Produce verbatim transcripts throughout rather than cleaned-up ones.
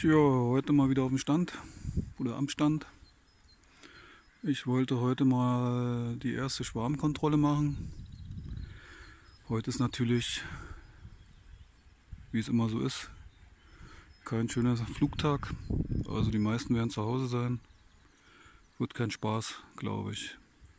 Tja, heute mal wieder auf dem Stand oder am Stand. Ich wollte heute mal die erste Schwarmkontrolle machen. Heute ist natürlich, wie es immer so ist, kein schöner Flugtag. Also die meisten werden zu Hause sein. Wird kein Spaß, glaube ich.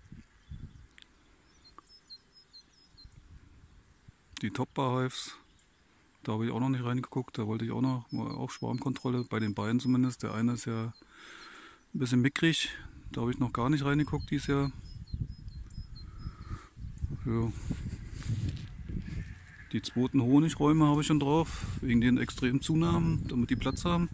Die Top-Bar-Hives, da habe ich auch noch nicht reingeguckt. Da wollte ich auch noch mal auf Schwarmkontrolle, bei den beiden zumindest. Der eine ist ja ein bisschen mickrig. Da habe ich noch gar nicht reingeguckt dieses Jahr. Ja. Die zweiten Honigräume habe ich schon drauf, wegen den extremen Zunahmen, damit die Platz haben.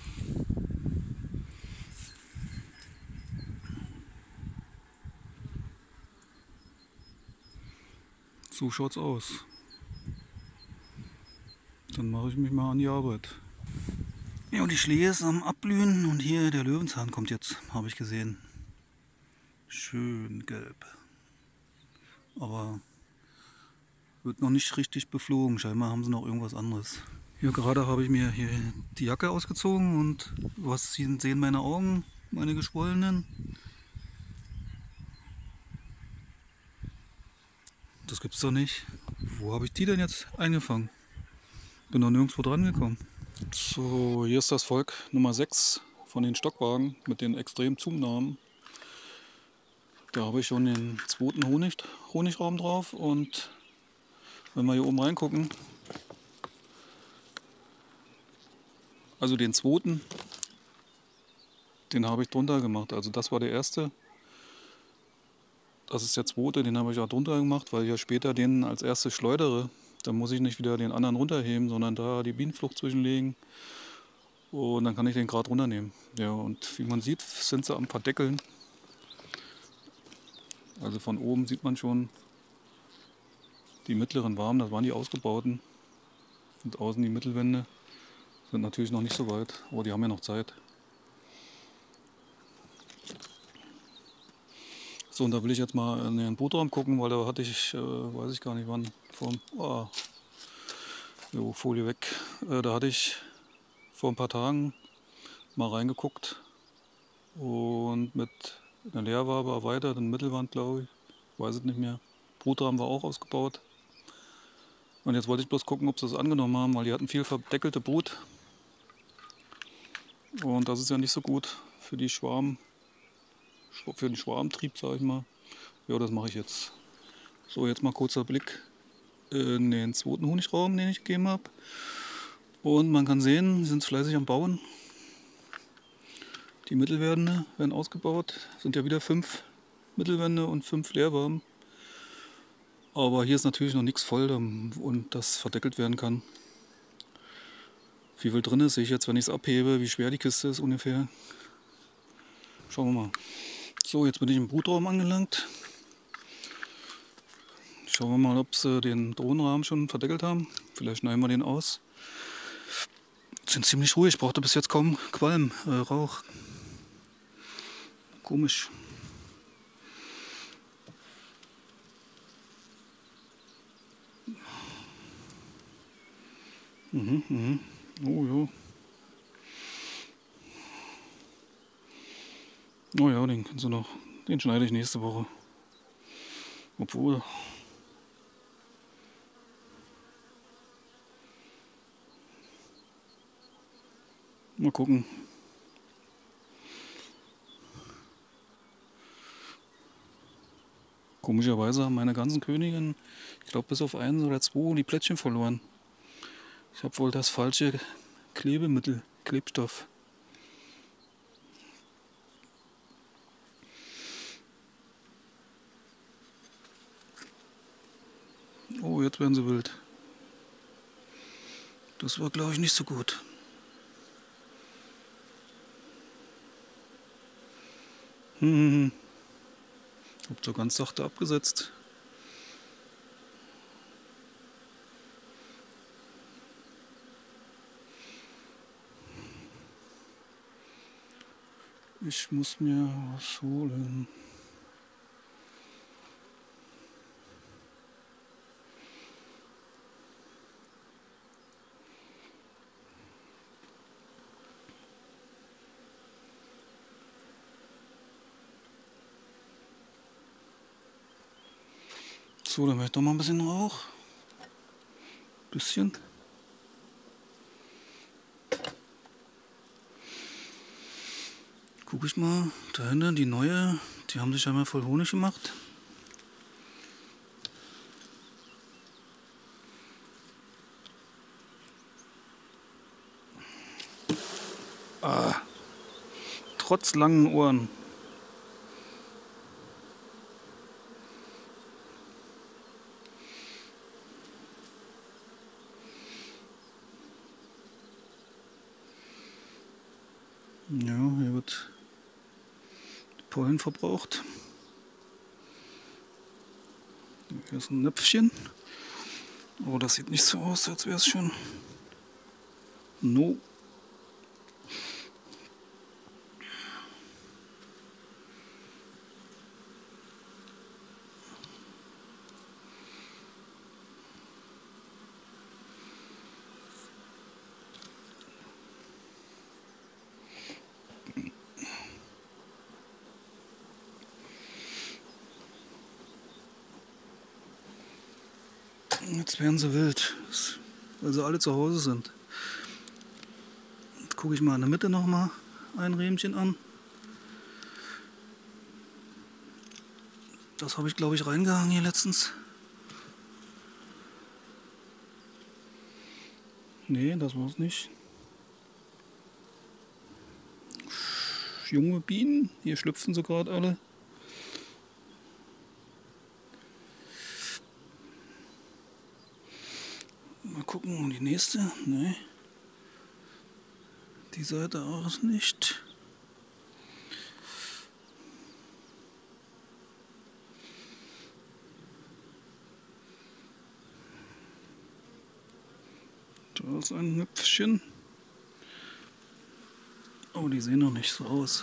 So schaut's aus. Dann mache ich mich mal an die Arbeit. Ja, und die Schlehe ist am Abblühen und hier der Löwenzahn kommt jetzt, habe ich gesehen. Schön gelb. Aber wird noch nicht richtig beflogen. Scheinbar haben sie noch irgendwas anderes. Ja, gerade habe ich mir hier die Jacke ausgezogen und was sehen meine Augen, meine geschwollenen. Das gibt's doch nicht. Wo habe ich die denn jetzt eingefangen? Bin noch nirgendwo dran gekommen. So, hier ist das Volk Nummer sechs von den Stockwagen mit den extremen Zunahmen. Da habe ich schon den zweiten Honig, Honigraum drauf und wenn wir hier oben reingucken, also den zweiten, den habe ich drunter gemacht. Also das war der erste. Das ist der zweite, den habe ich auch drunter gemacht, weil ich ja später den als erstes schleudere. Da muss ich nicht wieder den anderen runterheben, sondern da die Bienenflucht zwischenlegen. Und dann kann ich den gerade runternehmen. Ja, und wie man sieht, sind sie am Verdeckeln. Also von oben sieht man schon die mittleren Waben, das waren die ausgebauten. Und außen die Mittelwände sind natürlich noch nicht so weit, aber die haben ja noch Zeit. So, und da will ich jetzt mal in den Brutraum gucken, weil da hatte ich, äh, weiß ich gar nicht wann, vor, oh, jo, Folie weg, äh, da hatte ich vor ein paar Tagen mal reingeguckt und mit einer Leerwabe erweitert, eine Mittelwand glaube ich, weiß es nicht mehr. Brutraum war auch ausgebaut. Und jetzt wollte ich bloß gucken, ob sie es angenommen haben, weil die hatten viel verdeckelte Brut. Und das ist ja nicht so gut für die Schwarm, für den Schwarmtrieb, sage ich mal. Ja, das mache ich jetzt. So, jetzt mal kurzer Blick in den zweiten Honigraum, den ich gegeben habe. Und man kann sehen, sie sind fleißig am Bauen. Die Mittelwände werden ausgebaut. Es sind ja wieder fünf Mittelwände und fünf Leerwaben. Aber hier ist natürlich noch nichts voll und das verdeckelt werden kann. Wie viel drin ist, sehe ich jetzt, wenn ich es abhebe, wie schwer die Kiste ist ungefähr. Schauen wir mal. So, jetzt bin ich im Brutraum angelangt. Schauen wir mal, ob sie den Drohnenrahmen schon verdeckelt haben. Vielleicht schneiden wir den aus. Sind ziemlich ruhig, ich brauchte bis jetzt kaum Qualm, äh, Rauch. Komisch. Mhm, mhm. Oh ja. Oh ja, den kannst du noch. Den schneide ich nächste Woche. Obwohl. Mal gucken. Komischerweise haben meine ganzen Königinnen, ich glaube bis auf eins oder zwei, die Plättchen verloren. Ich habe wohl das falsche Klebemittel, Klebstoff. Oh, jetzt werden sie wild. Das war, glaube ich, nicht so gut. Hm, hm, hm. Ich habe so ganz sachte abgesetzt. Ich muss mir was holen. So, dann möchte ich doch mal ein bisschen Rauch. Bisschen. Guck ich mal, dahinter die neue, die haben sich einmal voll Honig gemacht. Ah, trotz langen Ohren. Ja, hier wird Pollen verbraucht. Hier ist ein Näpfchen. Oh, das sieht nicht so aus, als wäre es schon. No. Jetzt werden sie wild, weil sie alle zu Hause sind. Jetzt gucke ich mal in der Mitte noch mal ein Rähmchen an. Das habe ich, glaube ich, reingehangen hier letztens. Nee, das war es nicht. Junge Bienen, hier schlüpfen sie gerade alle. Mal gucken, die nächste. Nee. Die Seite auch nicht. Da ist ein Hüpfchen. Oh, die sehen noch nicht so aus.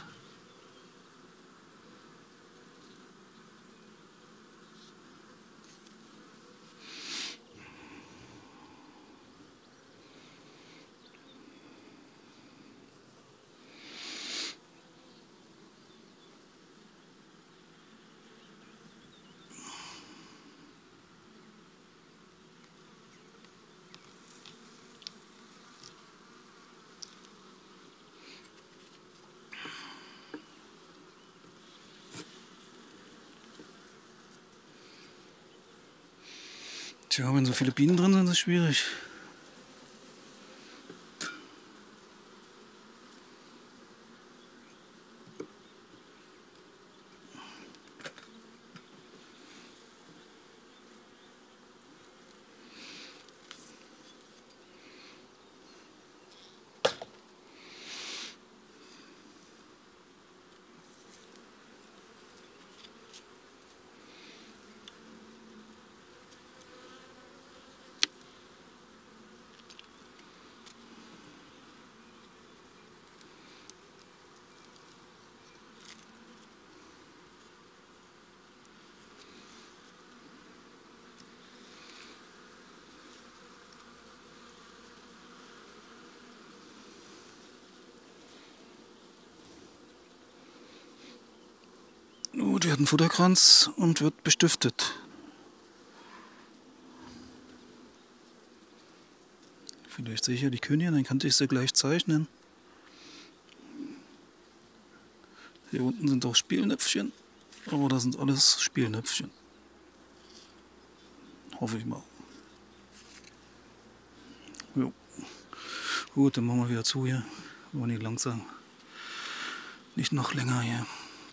Tja, wenn so viele Bienen drin sind, ist es schwierig. Oh, die hat einen Futterkranz und wird bestiftet. Vielleicht sehe ich ja die Königin, dann kann ich sie gleich zeichnen. Hier unten sind auch Spielnäpfchen, aber das sind alles Spielnäpfchen. Hoffe ich mal. Jo. Gut, dann machen wir wieder zu hier. Aber nicht langsam. Nicht noch länger hier.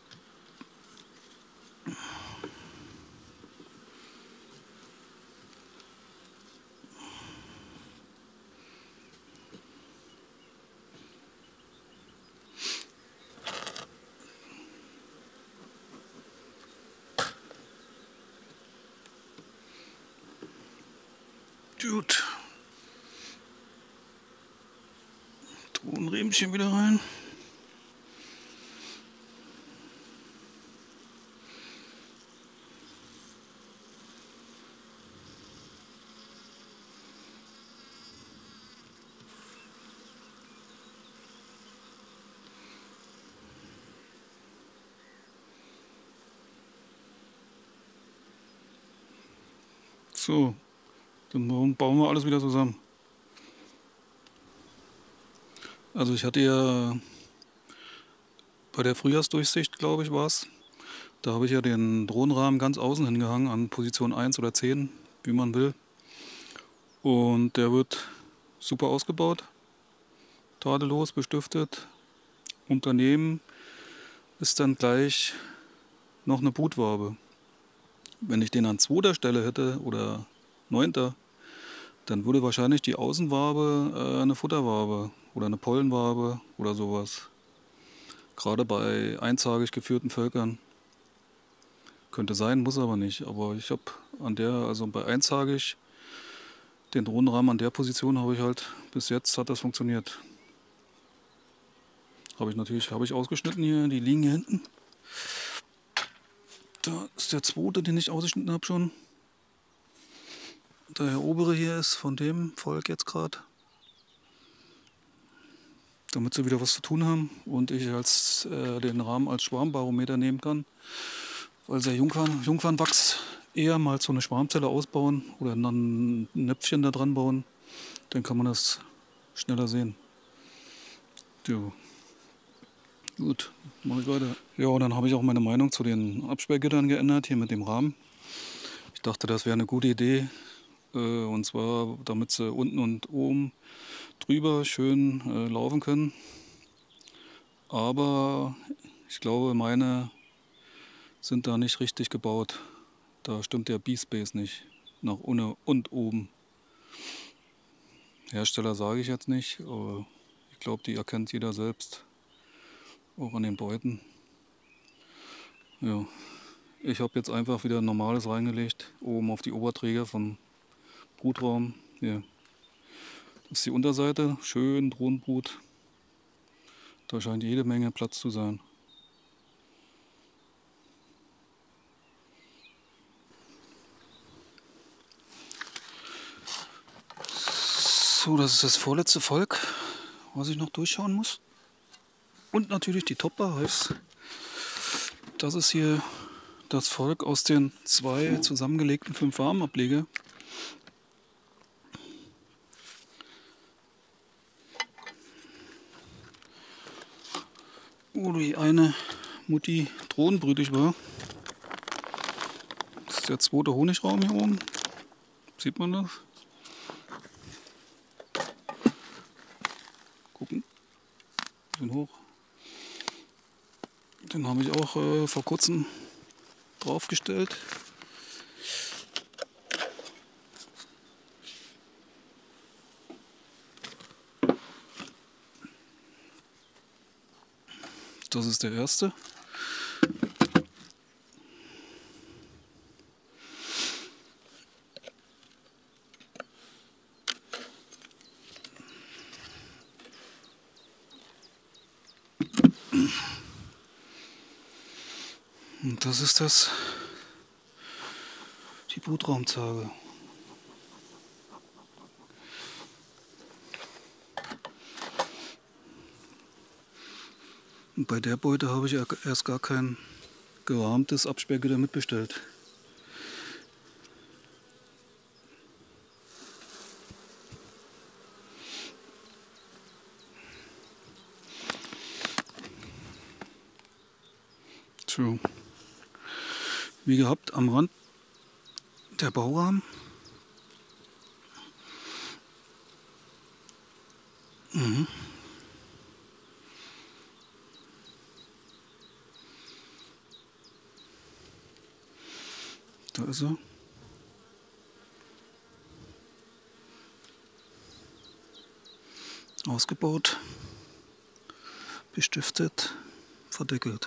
Gut. Drohnenrähmchen wieder rein. So, dann bauen wir alles wieder zusammen. Also ich hatte ja bei der Frühjahrsdurchsicht, glaube ich, war es. Da habe ich ja den Drohnenrahmen ganz außen hingehangen an Position eins oder zehn, wie man will. Und der wird super ausgebaut, tadellos bestiftet. Und daneben ist dann gleich noch eine Brutwabe. Wenn ich den an zweiter Stelle hätte oder neunter, dann würde wahrscheinlich die Außenwabe äh, eine Futterwabe oder eine Pollenwabe oder sowas. Gerade bei einzagig geführten Völkern. Könnte sein, muss aber nicht. Aber ich habe an der, also bei einzagig, den Drohnenrahmen an der Position habe ich halt, bis jetzt hat das funktioniert. Habe ich natürlich, habe ich ausgeschnitten hier, die liegen hier hinten. Da ist der zweite, den ich ausgeschnitten habe schon. Der obere hier ist von dem Volk jetzt gerade. Damit sie wieder was zu tun haben und ich als, äh, den Rahmen als Schwarmbarometer nehmen kann. Weil sie Jungfern, Jungfernwachs eher mal so eine Schwarmzelle ausbauen oder dann ein Näpfchen da dran bauen. Dann kann man das schneller sehen. Jo. Gut, mache ich weiter. Ja, und dann habe ich auch meine Meinung zu den Absperrgittern geändert, hier mit dem Rahmen. Ich dachte, das wäre eine gute Idee. Äh, und zwar, damit sie unten und oben drüber schön äh, laufen können. Aber ich glaube, meine sind da nicht richtig gebaut. Da stimmt der B-Space nicht. Nach unten und oben. Hersteller sage ich jetzt nicht, aber ich glaube, die erkennt jeder selbst. Auch an den Beuten. Ja. Ich habe jetzt einfach wieder ein normales reingelegt, oben auf die Oberträger vom Brutraum. Hier. Das ist die Unterseite, schön Drohnenbrut. Da scheint jede Menge Platz zu sein. So, das ist das vorletzte Volk, was ich noch durchschauen muss. Und natürlich die Top-Bereifs. Das ist hier das Volk aus den zwei zusammengelegten fünf Farbenableger. Wo die eine Mutti drohnenbrütig war. Das ist der zweite Honigraum hier oben. Sieht man das? Gucken. Bisschen hoch. Den habe ich auch äh, vor kurzem draufgestellt. Das ist der erste. Und das ist das, die Brutraumzage. Und bei der Beute habe ich erst gar kein gerahmtes Absperrgitter mitbestellt. So. Wie gehabt, am Rand der Baurahmen. Mhm. Da ist er. Ausgebaut, bestiftet, verdeckelt.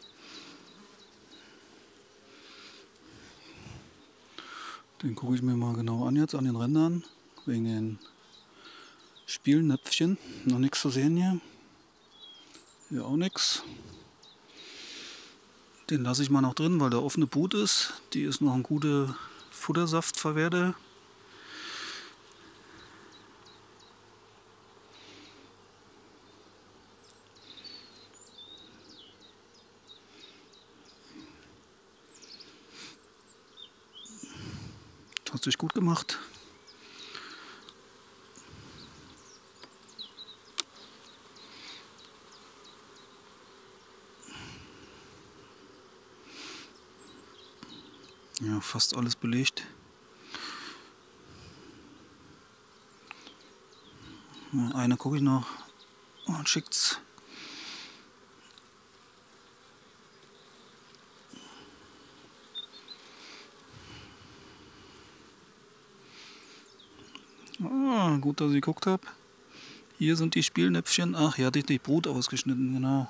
Den gucke ich mir mal genau an jetzt an den Rändern, wegen den Spielnäpfchen. Noch nichts zu sehen hier. Hier auch nichts. Den lasse ich mal noch drin, weil da offene Brut ist. Die ist noch ein guter Futtersaftverwerter. richtig gut gemacht. Ja, fast alles belegt. Eine gucke ich noch und schickt's. Ah, gut, dass ich geguckt habe. Hier sind die Spielnäpfchen. Ach, hier hatte ich die Brut ausgeschnitten, genau.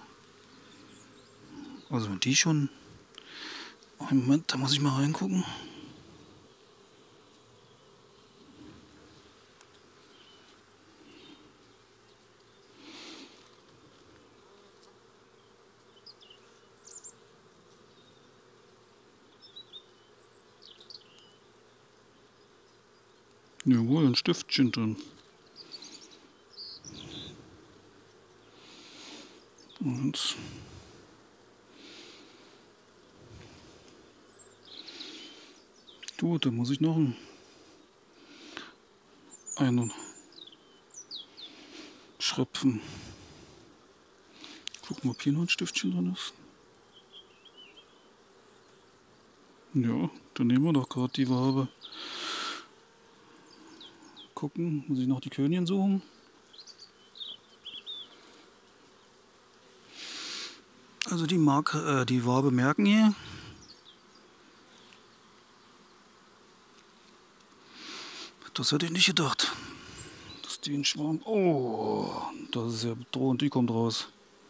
Also die schon. Moment, da muss ich mal reingucken. Jawohl, ein Stiftchen drin. Und gut, da muss ich noch einen, einen schröpfen. Gucken, ob hier noch ein Stiftchen drin ist. Ja, dann nehmen wir doch gerade die Wabe. Gucken, muss ich noch die Königin suchen. Also die Marke, äh, die Wabe merken hier. Das hätte ich nicht gedacht. Dass die ein Schwarm. Oh, das ist ja bedrohend, die kommt raus.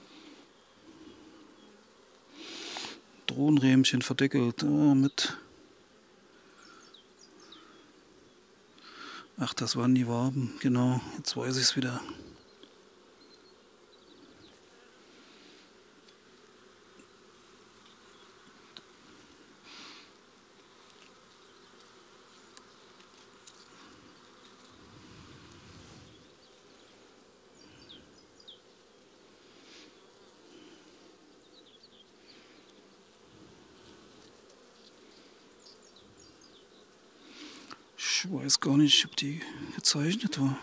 Drohnenrähmchen verdeckelt äh, mit. Ach, das waren die Waben, genau. Jetzt weiß ich es wieder. Ich weiß gar nicht, ob die gezeichnet war.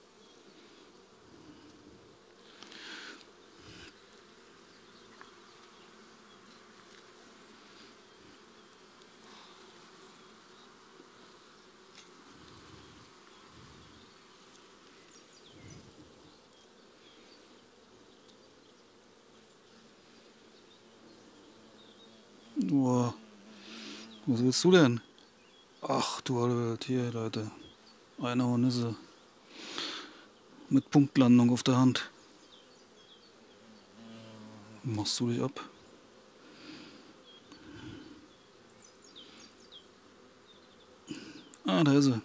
Boah, was willst du denn? Ach du alte Welt, hier Leute. Eine Hornisse. Mit Punktlandung auf der Hand. Machst du dich ab? Ah, da ist sie.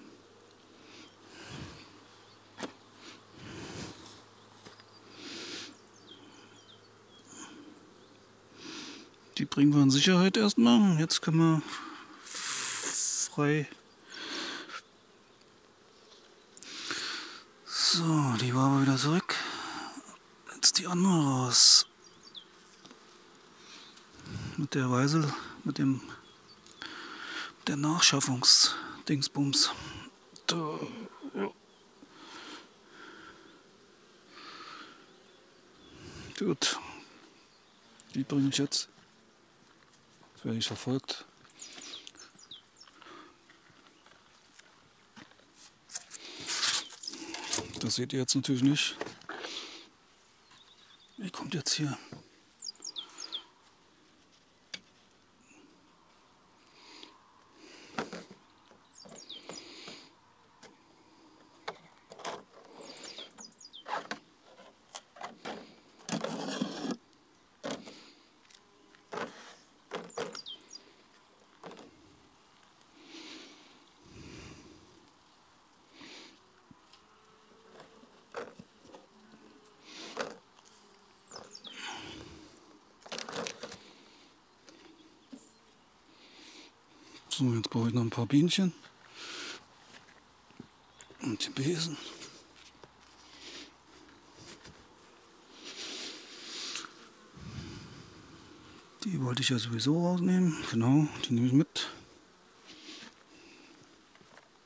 Die bringen wir in Sicherheit erstmal. Jetzt können wir frei. So, die war aber wieder zurück. Jetzt die andere raus. Mit der Weisel, mit dem der Nachschaffungs-Dingsbums. Da, ja. Gut. Die bringe ich jetzt. Jetzt werde ich verfolgt. Das seht ihr jetzt natürlich nicht. Wie kommt jetzt hier? So, jetzt brauche ich noch ein paar Bienchen und die Besen. Die wollte ich ja sowieso rausnehmen. Genau, die nehme ich mit.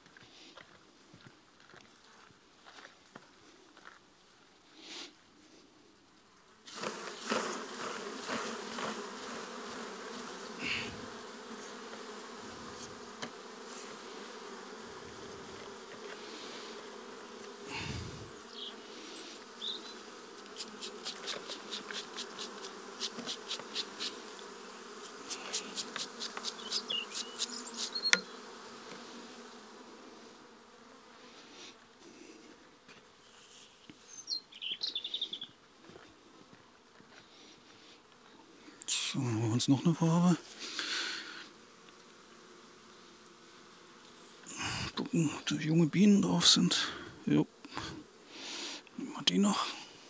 uns noch eine Farbe. Gucken, ob da junge Bienen drauf sind. Jo. Nehmen wir die noch.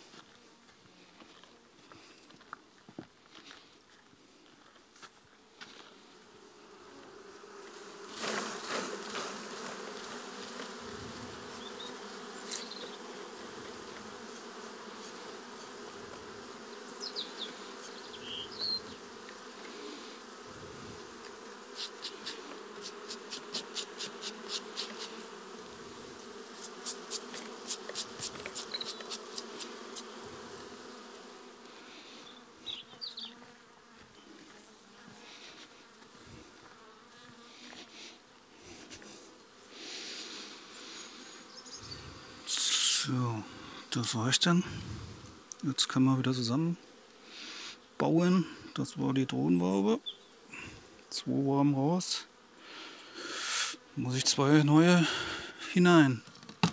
So, das reicht dann. Jetzt können wir wieder zusammen bauen. Das war die Drohnenwabe. Zwei Waben raus. Muss ich zwei neue hinein.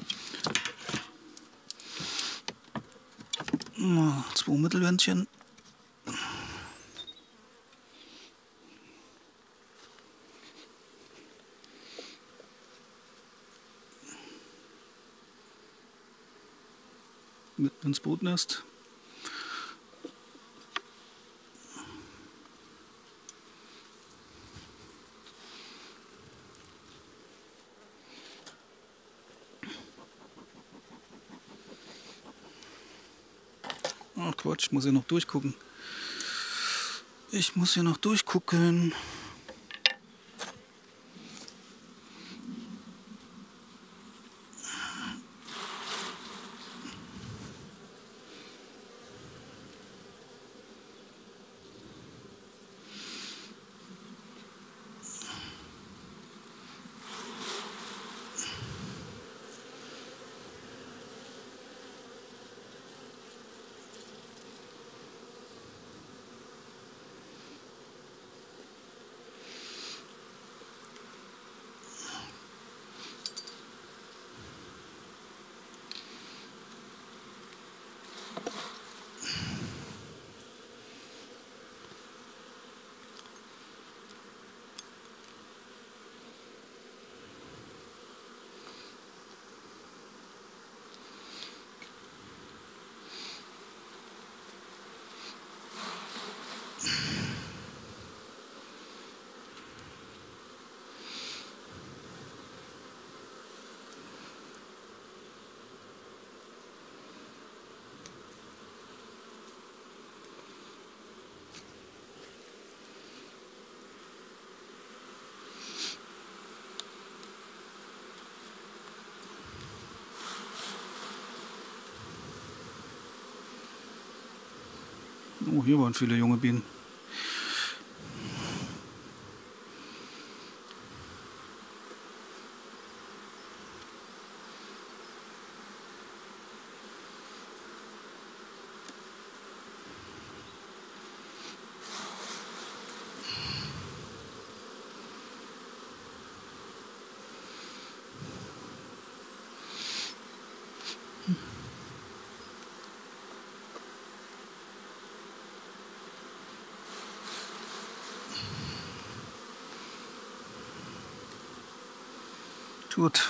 Zwei Mittelwändchen. Mit ins Brutnest. Ach Quatsch, ich muss hier noch durchgucken. Ich muss hier noch durchgucken. Oh, hier waren viele junge Bienen. Gut.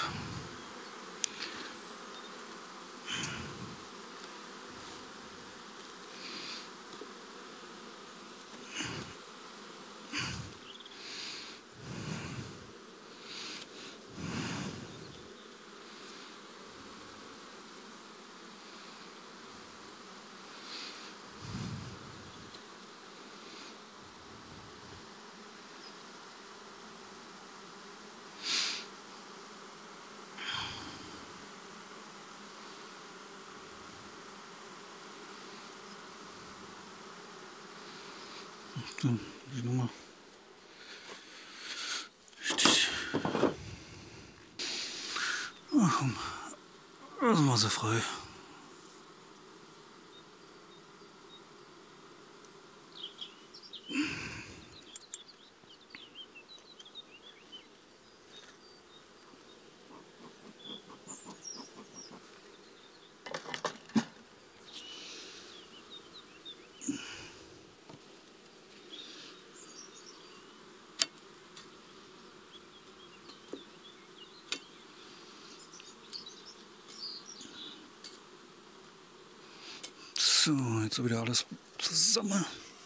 So, die Nummer. Richtig. Ach komm, lassen wir sie frei. So, jetzt wieder alles zusammen.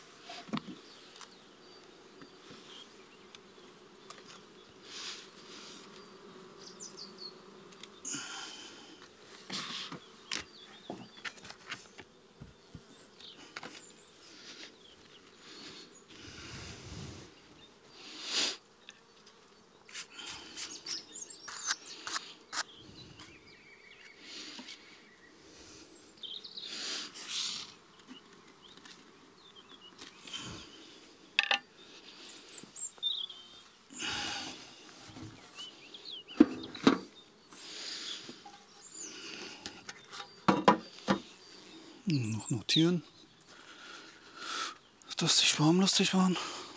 Noch notieren, dass die Schwarm lustig waren.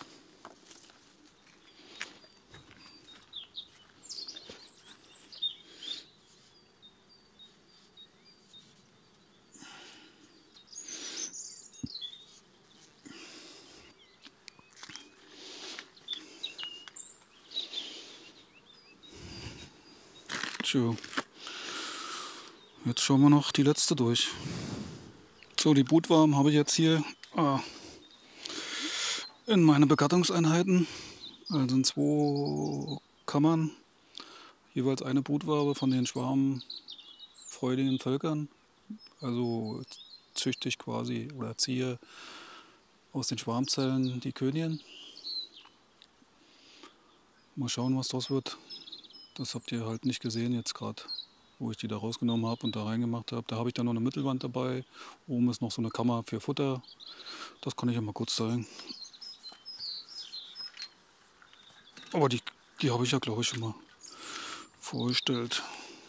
Tja, jetzt schauen wir noch die letzte durch. So, die Brutwaben habe ich jetzt hier ah, in meine Begattungseinheiten, also in zwei Kammern, jeweils eine Brutwabe von den schwarmfreudigen Völkern. Also züchte ich quasi oder ziehe aus den Schwarmzellen die Königin. Mal schauen, was das wird. Das habt ihr halt nicht gesehen jetzt gerade, wo ich die da rausgenommen habe und da reingemacht habe. Da habe ich dann noch eine Mittelwand dabei. Oben ist noch so eine Kammer für Futter. Das kann ich ja mal kurz zeigen. Aber die, die habe ich ja, glaube ich, schon mal vorgestellt.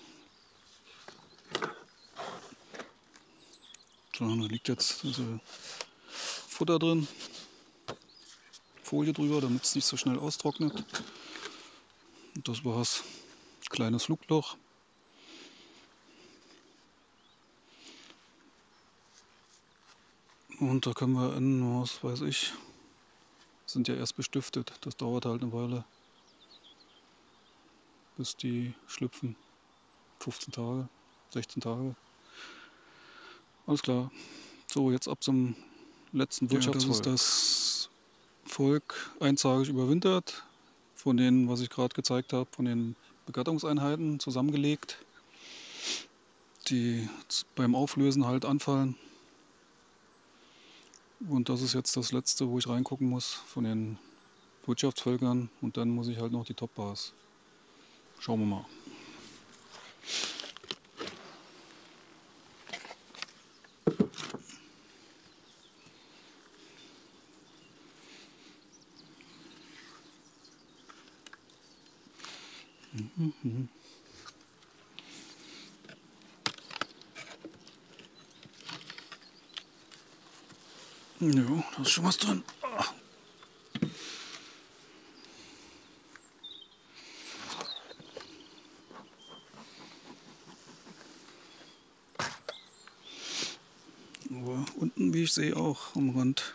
So, da liegt jetzt also Futter drin. Folie drüber, damit es nicht so schnell austrocknet. Und das war's. Kleines Flugloch. Und da können wir in, was weiß ich, sind ja erst bestiftet. Das dauert halt eine Weile, bis die schlüpfen. fünfzehn Tage, sechzehn Tage. Alles klar. So, jetzt ab zum letzten Wirtschaftsvolk. Ja, das ist das Volk einzagig überwintert. Von denen, was ich gerade gezeigt habe, von den Begattungseinheiten zusammengelegt, die beim Auflösen halt anfallen. Und das ist jetzt das letzte, wo ich reingucken muss von den Wirtschaftsvölkern. Und dann muss ich halt noch die Top-Bars. Schauen wir mal. Mhm. Ja, da ist schon was drin. Ah. Aber unten, wie ich sehe, auch am Rand.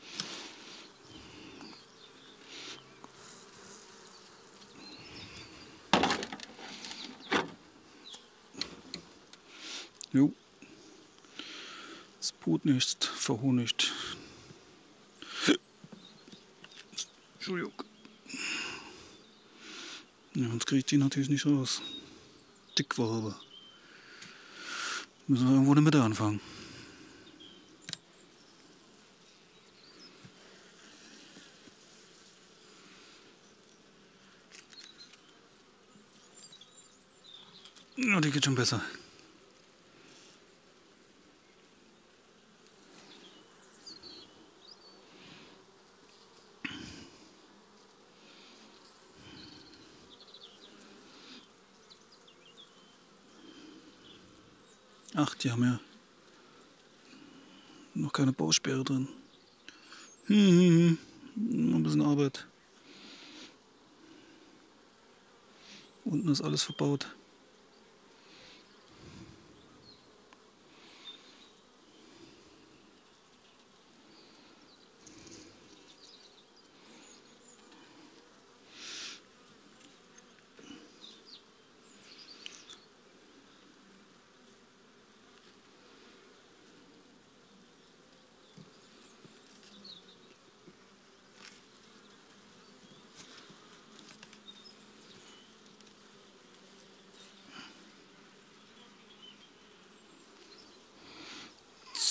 Jo. Das Brut nicht verhonigt. Entschuldigung. Ja, sonst kriege ich die natürlich nicht raus. Dickwabe. Müssen wir irgendwo in der Mitte anfangen. Ja, die geht schon besser. Ach, die haben ja noch keine Bausperre drin. Hm, hm, hm. Ein bisschen Arbeit. Unten ist alles verbaut.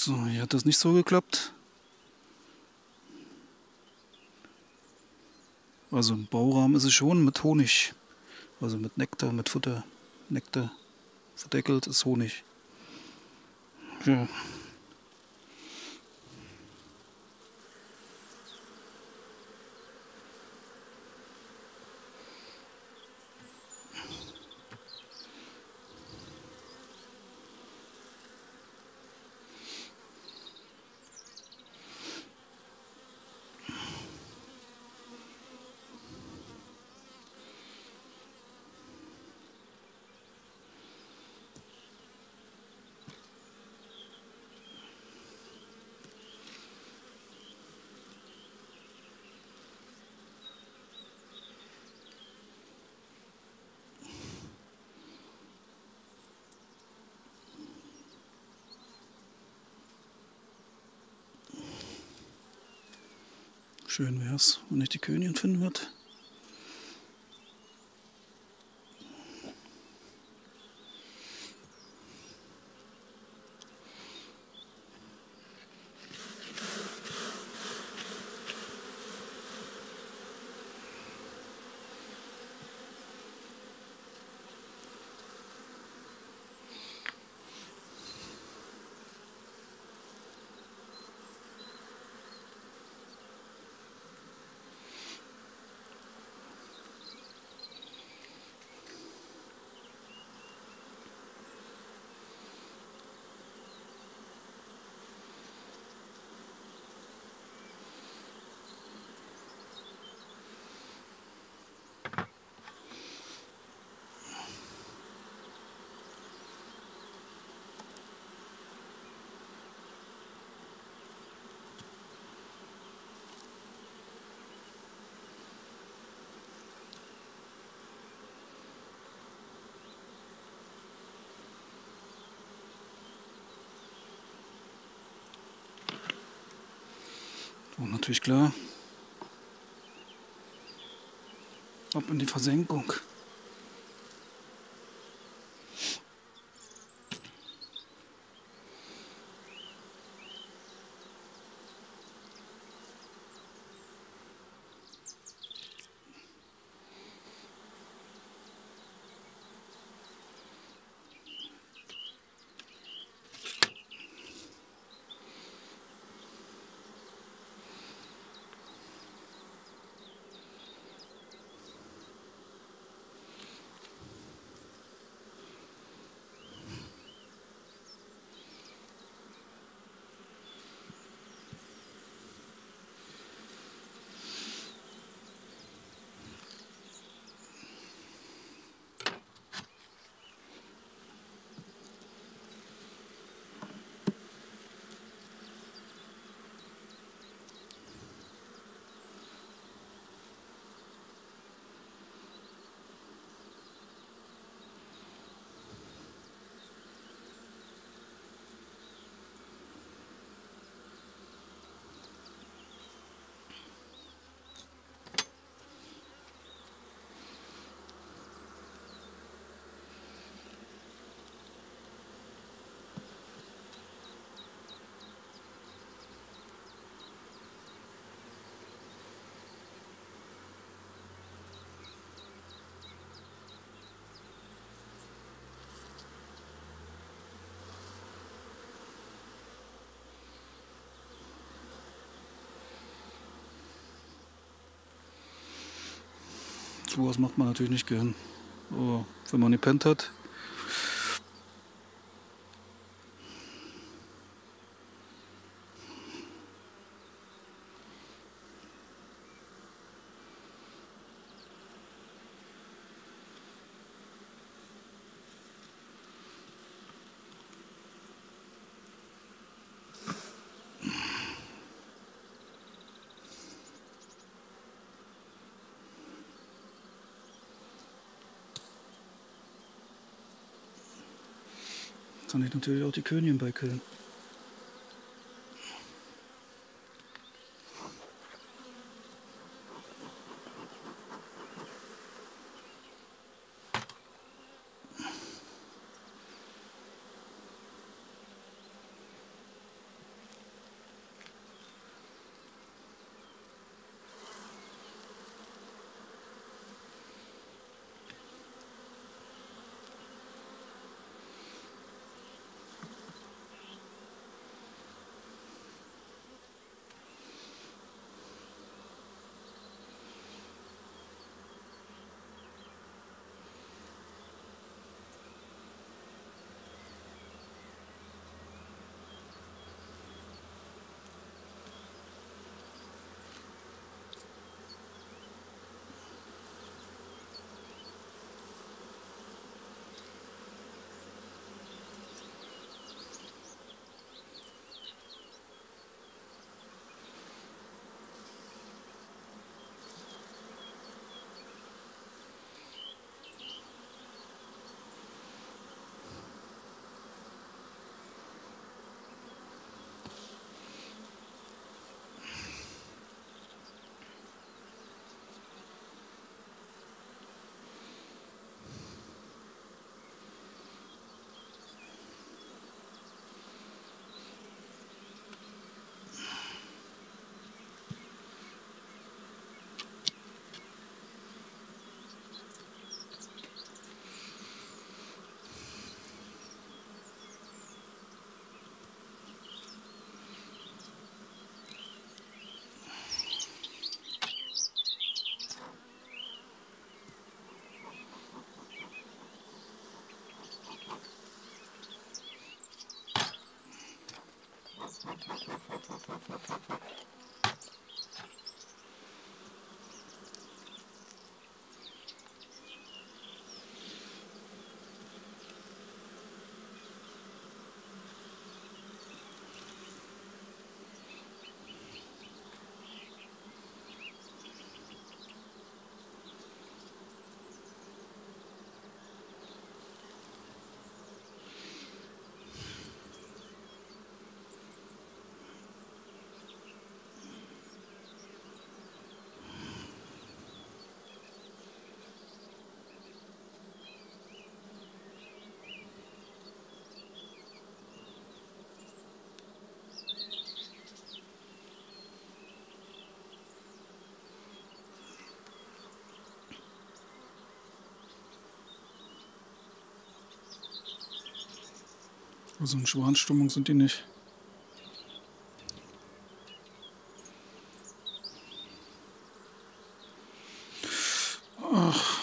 So, hier hat das nicht so geklappt. Also im Baurahmen ist es schon mit Honig. Also mit Nektar, mit Futter. Nektar verdeckelt ist Honig. Ja. Schön wäre es, wenn ich die Königin finden würde. Und natürlich klar, ab in die Versenkung. Sowas macht man natürlich nicht gern. Aber wenn man gepennt hat, kann ich natürlich auch die Königin beikillen. Also in Schwanstimmung sind die nicht. Ach.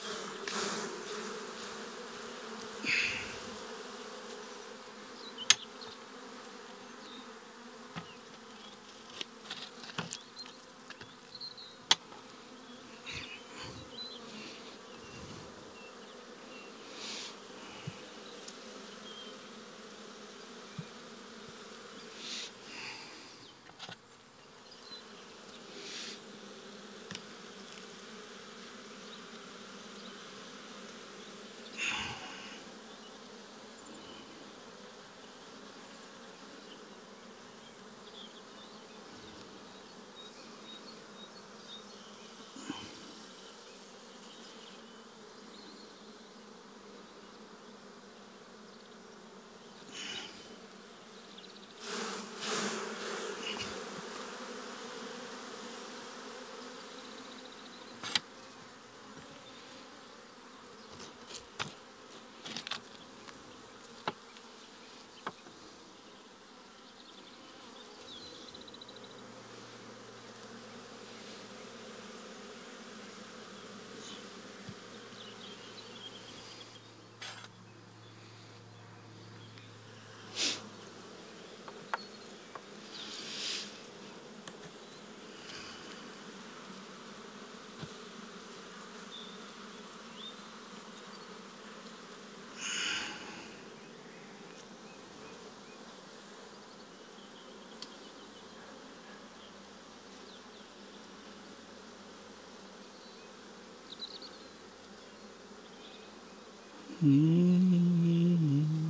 Hm.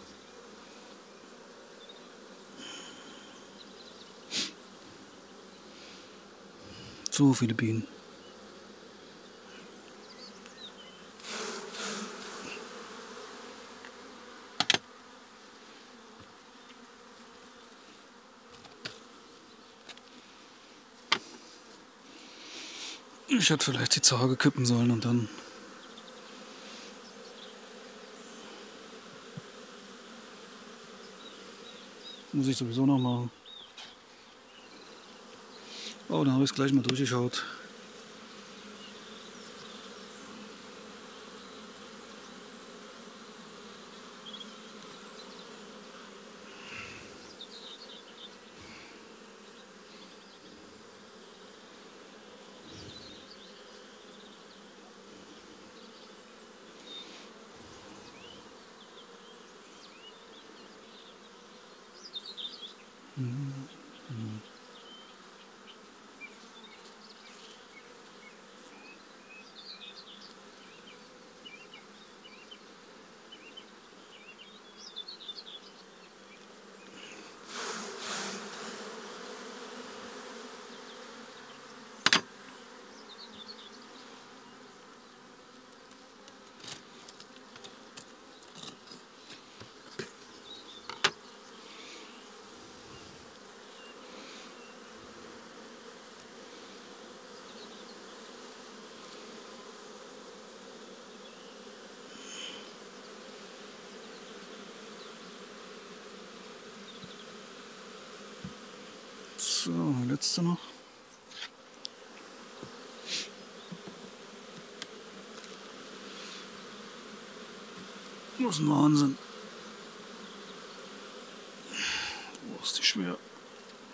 So viele Bienen. Ich hätte vielleicht die Zarge kippen sollen und dann muss ich sowieso noch machen. Oh, dann habe ich es gleich mal durchgeschaut. Hm. Hm. So, letzte noch. Das ist ein Wahnsinn. Oh, ist die schwer.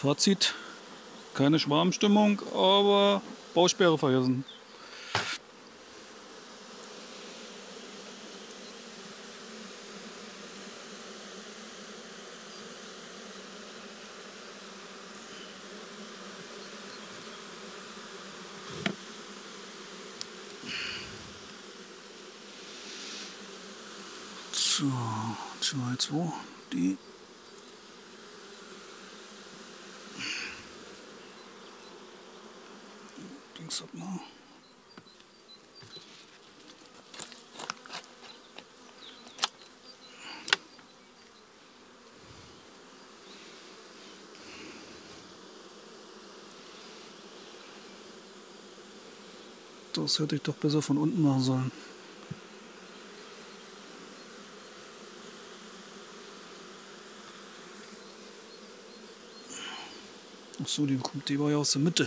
Fazit, keine Schwarmstimmung, aber Bausperre vergessen. So, zwei, zwei, die. Dings ab mal. Das hätte ich doch besser von unten machen sollen. Achso, die kommt, die war ja aus der Mitte.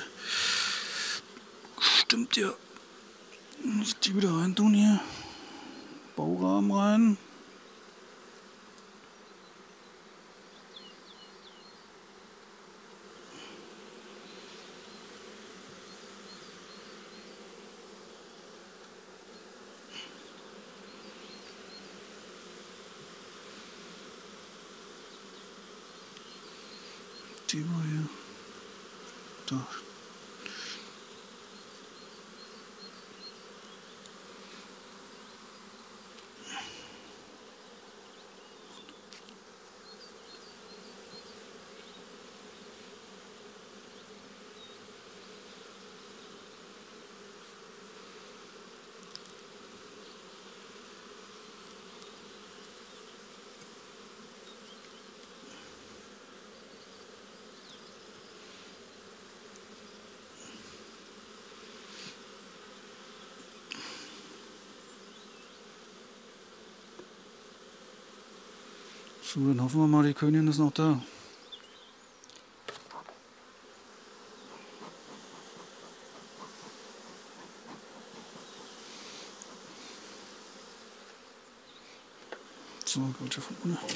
Stimmt ja. Muss ich die wieder rein tun hier. Baurahmen rein. Die war hier. Da. So, dann hoffen wir mal, die Königin ist noch da. So, gut, schon von unten.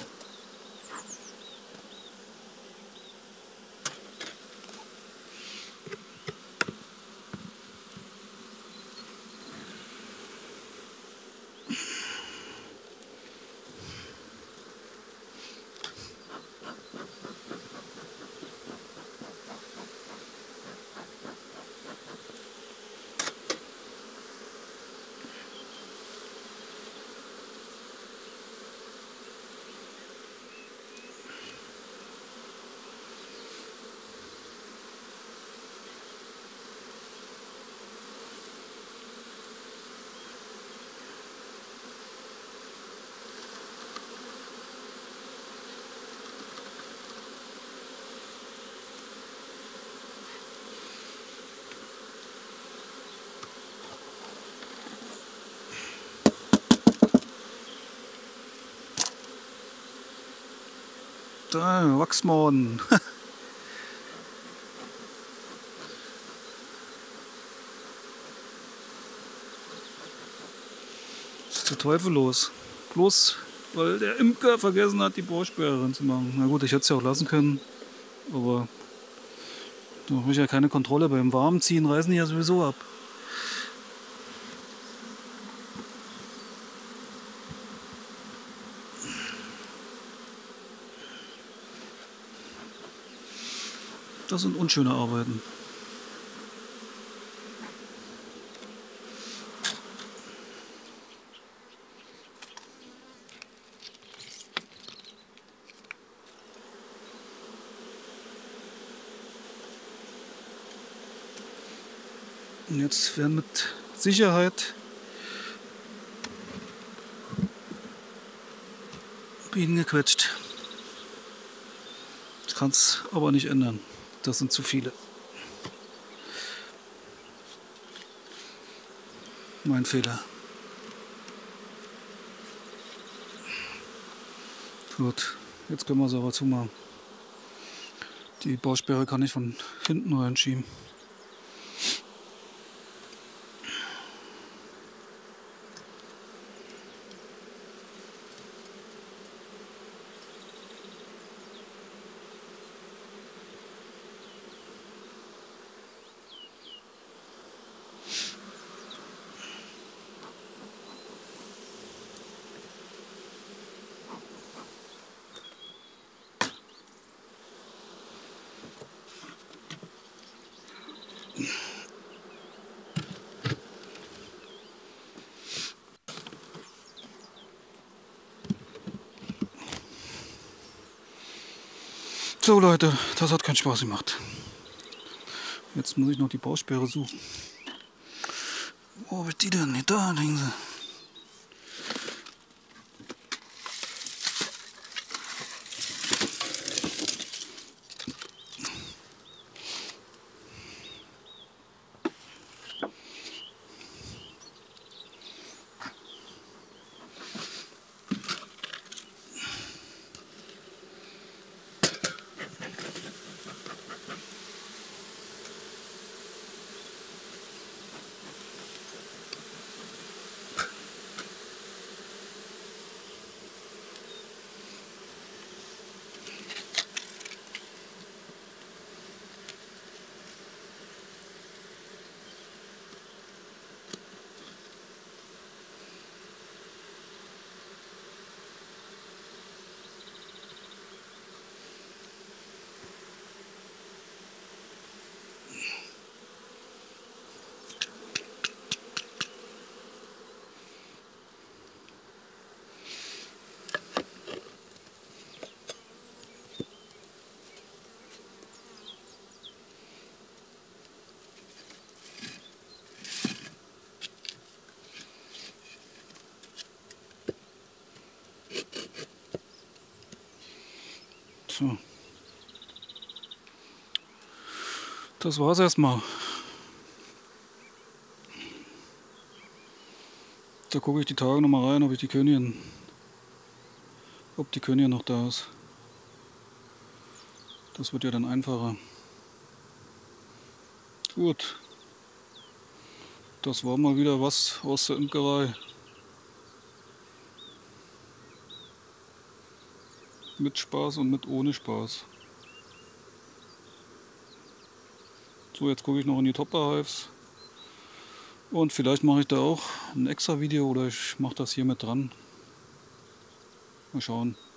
Da, Wachsmorden. Was ist der Teufel los? Bloß weil der Imker vergessen hat, die Bausperre reinzumachen. Na gut, ich hätte es ja auch lassen können, aber da habe ich ja keine Kontrolle. Beim Warmziehen reißen die ja sowieso ab. Das sind unschöne Arbeiten. Und jetzt werden mit Sicherheit Bienen gequetscht. Ich kann es aber nicht ändern. Das sind zu viele. Mein Fehler. Gut, jetzt können wir es aber zumachen. Die Bausperre kann ich von hinten reinschieben. So Leute, das hat keinen Spaß gemacht. Jetzt muss ich noch die Bausperre suchen. Wo ist die denn? Da liegen sie. So. Das war's erstmal. Da gucke ich die Tage noch mal rein, ob ich die Königin, ob die Königin noch da ist. Das wird ja dann einfacher. Gut. Das war mal wieder was aus der Imkerei. Mit Spaß und mit ohne Spaß. So, jetzt gucke ich noch in die Topper Hives. Und vielleicht mache ich da auch ein extra Video oder ich mache das hier mit dran. Mal schauen.